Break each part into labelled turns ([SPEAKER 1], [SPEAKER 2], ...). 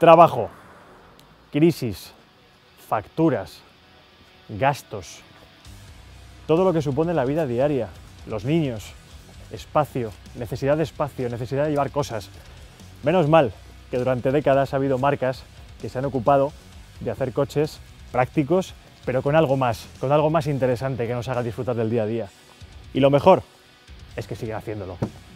[SPEAKER 1] Trabajo, crisis, facturas, gastos, todo lo que supone la vida diaria, los niños, espacio, necesidad de llevar cosas. Menos mal que durante décadas ha habido marcas que se han ocupado de hacer coches prácticos, pero con algo más interesante que nos haga disfrutar del día a día. Y lo mejor es que siguen haciéndolo.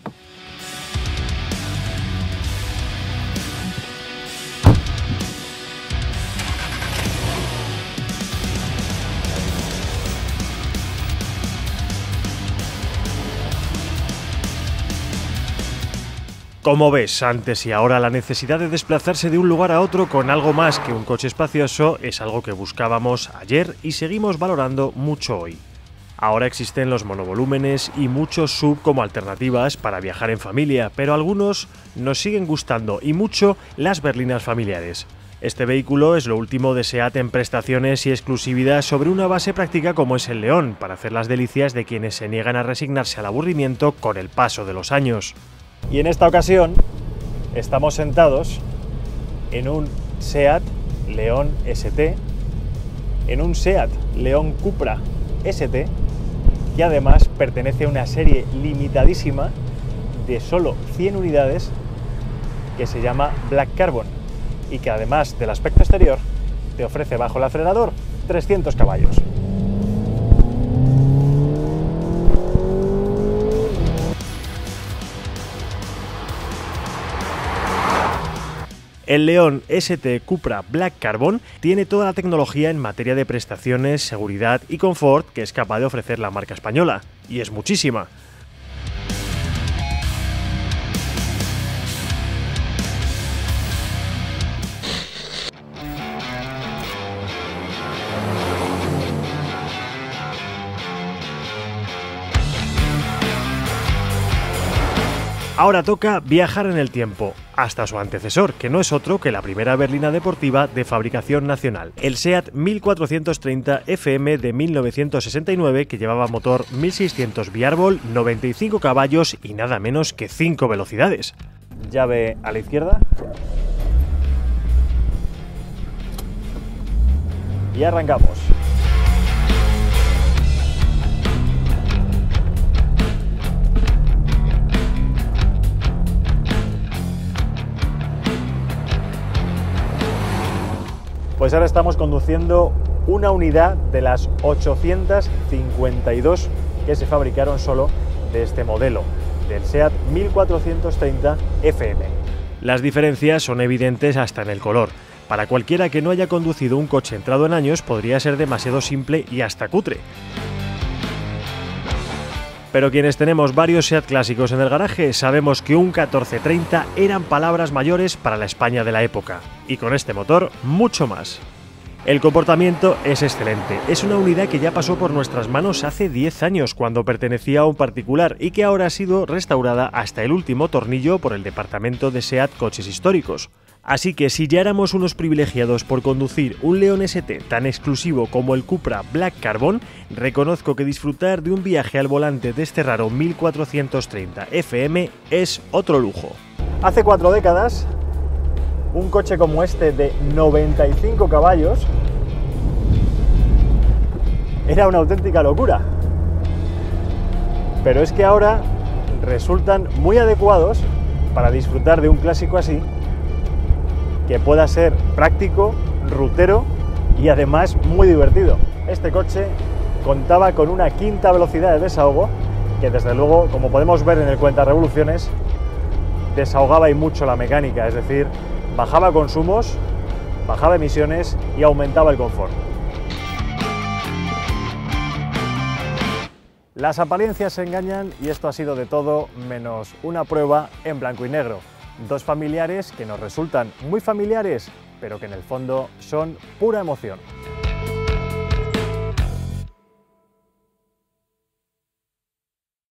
[SPEAKER 1] Como ves, antes y ahora la necesidad de desplazarse de un lugar a otro con algo más que un coche espacioso es algo que buscábamos ayer y seguimos valorando mucho hoy. Ahora existen los monovolúmenes y muchos SUV como alternativas para viajar en familia, pero a algunos nos siguen gustando y mucho las berlinas familiares. Este vehículo es lo último de SEAT en prestaciones y exclusividad sobre una base práctica como es el León, para hacer las delicias de quienes se niegan a resignarse al aburrimiento con el paso de los años. Y en esta ocasión estamos sentados en un SEAT León ST, en un SEAT León Cupra ST, que además pertenece a una serie limitadísima de solo 100 unidades que se llama Black Carbon y que además del aspecto exterior te ofrece bajo el acelerador 300 caballos. El León ST Cupra Black Carbon tiene toda la tecnología en materia de prestaciones, seguridad y confort que es capaz de ofrecer la marca española, y es muchísima. Ahora toca viajar en el tiempo, hasta su antecesor, que no es otro que la primera berlina deportiva de fabricación nacional, el SEAT 1430 FM de 1969, que llevaba motor 1600 Biarbol, 95 caballos y nada menos que 5 velocidades. Llave a la izquierda. Y arrancamos. Pues ahora estamos conduciendo una unidad de las 852 que se fabricaron solo de este modelo, del SEAT 1430 FM. Las diferencias son evidentes hasta en el color. Para cualquiera que no haya conducido un coche entrado en años podría ser demasiado simple y hasta cutre. Pero quienes tenemos varios SEAT clásicos en el garaje sabemos que un 1430 eran palabras mayores para la España de la época, y con este motor mucho más. El comportamiento es excelente, es una unidad que ya pasó por nuestras manos hace 10 años cuando pertenecía a un particular y que ahora ha sido restaurada hasta el último tornillo por el departamento de SEAT Coches Históricos. Así que si ya éramos unos privilegiados por conducir un León ST tan exclusivo como el Cupra Black Carbon, reconozco que disfrutar de un viaje al volante de este raro 1430 FM es otro lujo. Hace 4 décadas, un coche como este de 95 caballos era una auténtica locura. Pero es que ahora resultan muy adecuados para disfrutar de un clásico así, que pueda ser práctico, rutero y además muy divertido. Este coche contaba con una 5ª velocidad de desahogo que desde luego, como podemos ver en el cuentarevoluciones, desahogaba y mucho la mecánica, es decir, bajaba consumos, bajaba emisiones y aumentaba el confort. Las apariencias se engañan y esto ha sido de todo menos una prueba en blanco y negro. 2 familiares que nos resultan muy familiares, pero que en el fondo son pura emoción.